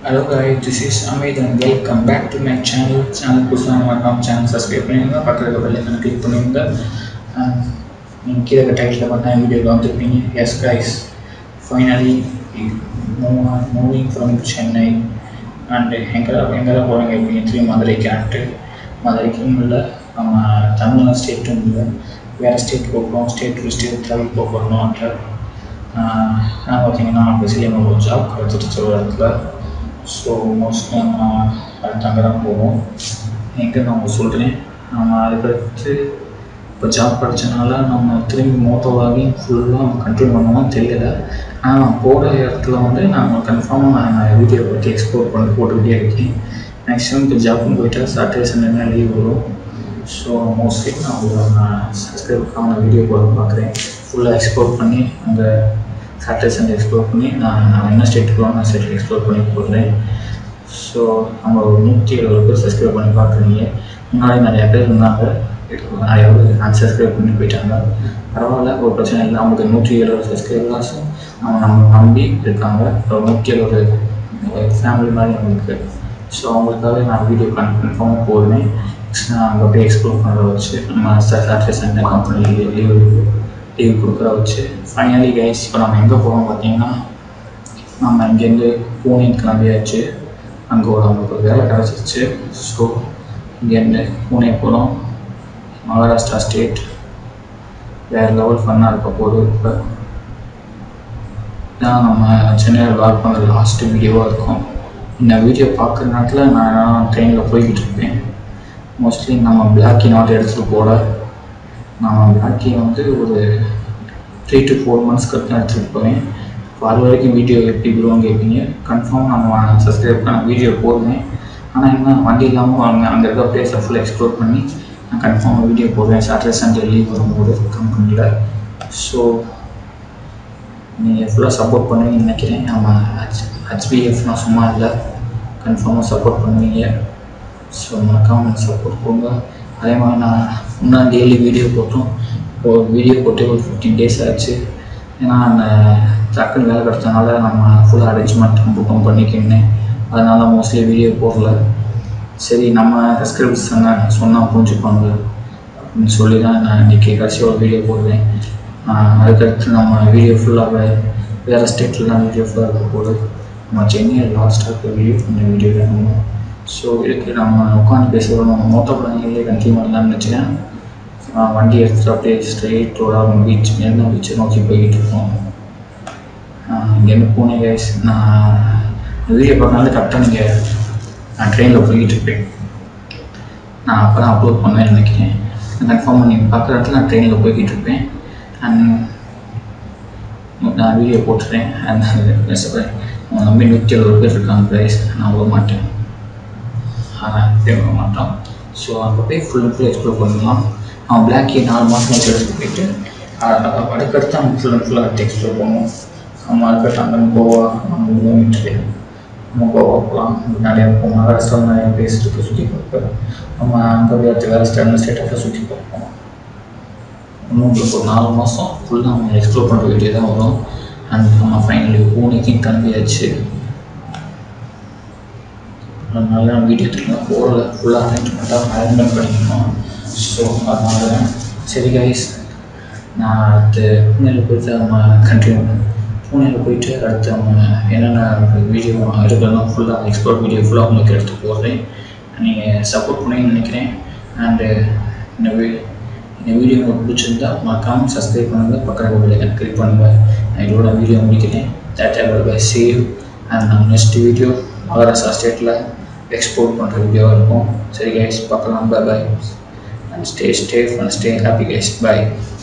Hello guys, this is Amit and welcome back to my channel. Channel புதுசாக நம்ம channel subscribe பண்ணிடுங்க, பக்கத்தில் bell ஐகானை கிளிக் பண்ணுங்க. நீங்கள் கீழே டைட்டில் பார்த்தா வீடியோவில் வந்துருப்பீங்க. Yes guys, finally moving from Chennai and எங்கெல்லாம் போகிறாங்க எப்படின்னு மதுரைக்கு மதுரைக்கும் இல்லை, நம்ம தமிழ்நாடு ஸ்டேட்டும் இல்லை, வேறு ஸ்டேட் போகிறோம், ஸ்டேட் டு ஸ்டேட் ட்ராவல் போகிறோம்ன்ற நான் பார்த்தீங்கன்னா பேசிலி நம்ம ஒரு ஜாப் கிடச்சிருச்சு ஒரு இடத்துல. ஸோ மோஸ்ட்லி நம்ம அடுத்து அங்கே தான் போவோம். எங்கே நான் சொல்கிறேன், நம்ம அதுக்கடுத்து இப்போ ஜாப் கிடச்சனால நம்ம திரும்பி மோட்டோவாகி ஃபுல்லாக நம்ம கண்ட்ரோல் பண்ணுவோம் தெரியலை. ஆனால் நான் போகிற இடத்துல வந்து நான் கன்ஃபார்மாக நான் வீடியோ பற்றி எக்ஸ்ப்ளோர் பண்ணி போட்டுக்கிட்டே இருக்கேன். மேக்ஸிமம் இப்போ ஜாப்புன்னு போயிட்டால் சாட்டர்டே சண்டே லீவ் வரும். ஸோ மோஸ்ட்லி நான் சப்ஸ்கிரைபுக்கான வீடியோ போட பார்க்குறேன். ஃபுல்லாக எக்ஸ்ப்ளோர் பண்ணி அங்கே சாட்டர்டே சண்டே எக்ஸ்ப்ளோர் பண்ணி நான் என்ன ஸ்டேட்டுக்கு நான் ஸ்டேட்டில் எக்ஸ்ப்ளோர் பண்ணி போடுறேன். ஸோ நம்ம ஒரு 170 பேர் சப்ஸ்கிரைப் பண்ணி பார்க்குறீங்க. முன்னாடி நிறையா பேர் இருந்தாங்க, நிறையா பேர் அன்சப்ஸ்கிரைப் பண்ணி போயிட்டாங்க. பரவாயில்ல, ஒரு பிரச்சனை இல்லை. அவங்களுக்கு 170 சப்ஸ்கிரைபர்ஸும் நம்ம நம்பி இருக்காங்க. ஒரு 170 ஃபேமிலி மாதிரி நம்மளுக்கு. ஸோ அவங்களுக்காக நான் வீடியோ கன்ஃபார்மாக போடுவேன். நான் அங்கே போய் எக்ஸ்ப்ளோர் பண்ணுறத வச்சு நம்ம சாட்டர்டே சண்டே கம்பெனி லீவ் கொடுக்குற வச்சு ஃபைனலி கைஸ் இப்போ நம்ம எங்கே போகிறோம் பார்த்தீங்கன்னா, நம்ம இங்கேருந்து பூனே கிளம்பியாச்சு. அங்கே நம்மளுக்கு வேலை கிடச்சிருச்சு. ஸோ இங்கேருந்து பூனே போகிறோம். மகாராஷ்டிரா ஸ்டேட் வேறு லெவல் ஃபன்னாக இருக்க போகுது. இப்போ தான் நம்ம சென்னையில் வாக் பண்ணுற லாஸ்ட்டு வீடியோவாக இருக்கும். இந்த வீடியோ பார்க்குற நேரத்தில் நான் ட்ரெயினில் போய்கிட்டு இருப்பேன். மோஸ்ட்லி நம்ம பிளாக்கி நாட் எடுத்துகிட்டு போட, நான் பிளாக்கி வந்து ஒரு 3 to 4 months கரெக்டாக எடுத்துகிட்டு போவேன். இப்போ அது வரைக்கும் வீடியோ எப்படி விடுவோம் கேட்பீங்க. கன்ஃபார்ம் நம்ம சப்ஸ்கிரைப் பண்ண வீடியோ போடுவேன். ஆனால் என்ன வண்டி இல்லாமல் அங்கே இருக்க பிளேஸை ஃபுல்லாக எக்ஸ்ப்ளோர் பண்ணி நான் கன்ஃபார்மாக வீடியோ போடுவேன் சாட்டர்டே சண்டே லீவ் வரும்போது கம்பெனியில். ஸோ நீங்கள் ஃபுல்லாக சப்போர்ட் பண்ணுவீங்கன்னு நினைக்கிறேன். நம்ம HBFனால் சும்மா இல்லை, கன்ஃபார்மாக சப்போர்ட் பண்ணுவீங்க. ஸோ மறக்காமல் சப்போர்ட் கொடுங்க. அதே மாதிரி நான் முன்னாடி டெய்லி வீடியோ போட்டோம். இப்போ வீடியோ போட்டு ஒரு 15 days ஆச்சு. ஏன்னா அந்த டக்குன்னு வேலை கிடச்சனால நம்ம ஃபுல்லாக அரேஞ்ச்மெண்ட் புக்கம் பண்ணிக்கினேன். அதனால் மோஸ்ட்லி வீடியோ போடல. சரி, நம்ம சப்ஸ்கிரைபர்ஸ் சொன்னால் புரிஞ்சுப்பாங்க அப்படின்னு சொல்லி தான் நான் இன்றைக்கி கடைசி ஒரு வீடியோ போடுவேன். அதுக்கடுத்து நம்ம வீடியோ ஃபுல்லாக வேறு ஸ்டேட்லாம் வீடியோ ஃபுல்லாக போடு. நம்ம சென்னையில் லாஸ்ட்டாக இருக்க வீடியோ இந்த வீடியோ வேணும். ஸோ இதுக்கு நம்ம உட்காந்து பேசுகிறோம். நம்ம மோட்டோ பிளானிங்லேயே கண்டினியூ பண்ணலாம்னு நினச்சிக்கிறேன். வண்டி எடுத்துகிட்டு அப்படியே ஸ்ட்ரெயிட் ரோடாக மெரினா பீச்சை நோக்கி போய்கிட்டு இருக்கோம். இங்கேருந்து பூனே கைஸ். நான் வீடியோ பார்க்கறது கரெக்டாக நான் ட்ரெயினில் போய்கிட்டு இருப்பேன். நான் அப்போ தான் அப்லோட் பண்ணுவேன்னு நினைக்கிறேன். கன்ஃபார்மாக நீங்கள் பார்க்குற இடத்துல நான் ட்ரெயினில் போய்கிட்டு இருப்பேன். அண்ட் நான் வீடியோ போட்டுறேன். அண்ட் நம்பி 170 பேர் இருக்காங்க கைஸ். நான் விட மாட்டேன், தேவை மாட்டோம். ஸோ அங்கே போய் ஃபுல் எக்ஸ்ப்ளோர் பண்ணலாம். அவன் பிளாக்கி 4 மாதம் எடுத்துகிட்டு போயிட்டு அதுக்கடுத்து அவங்க ஃபுல்லாக எக்ஸ்ப்ளோர் பண்ணுவோம். நம்ம அதுக்கடுத்து அங்கே கோவா நம்ம கோவா போகலாம். நிறையா மகாராஷ்டிராவில் நிறையா பிளேஸ் இருக்குது சுற்றி பார்ப்போம். நம்ம அங்கே போய் வேறு ஸ்டேட்டாக சுற்றி பார்ப்போம். இன்னும் ஒரு 4 மாதம் ஃபுல்லாக நம்ம எக்ஸ்ப்ளோர் பண்ணுற வேண்டிய தான் வரும். அண்ட் நம்ம ஃபைனலி பூனேக்கும் கிளம்பியாச்சு. அதனால நான் வீடியோ எடுத்துக்கலாம் போகல, ஃபுல்லாக அரேஞ்ச்மெண்ட் பண்ணிக்கணும். ஸோ அதனால சரி கைஸ், நான் அடுத்து பூனேயில் போய்ட்டு நம்ம பூனேயில் போயிட்டு அடுத்து நம்ம என்னென்ன வீடியோ இருக்கிறதும் ஃபுல்லாக எக்ஸ்ப்ளோர் வீடியோ ஃபுல்லாக உங்களுக்கு எடுத்து போடுறேன். நீங்கள் சப்போர்ட் பண்ணுவீங்கன்னு நினைக்கிறேன். அண்டு இந்த வீடியோ உங்களுக்கு பிடிச்சிருந்தா மறக்காமல் சப்ஸ்கிரைப் பண்ணுங்கள், பக்கத்தில் பெல் ஐகானை கிளிக் பண்ணுங்கள். நான் இதோட வீடியோ முடிக்கிறேன். That I will see you. And நம்ம நெக்ஸ்ட் வீடியோ மகாராஷ்டிரா ஸ்டேட்டில் எக்ஸ்போர்ட் பண்ணுற வீடியோவாக இருக்கும். சரி கைஸ், பார்க்கலாம். Bye and stay safe and stay happy guys. Bye.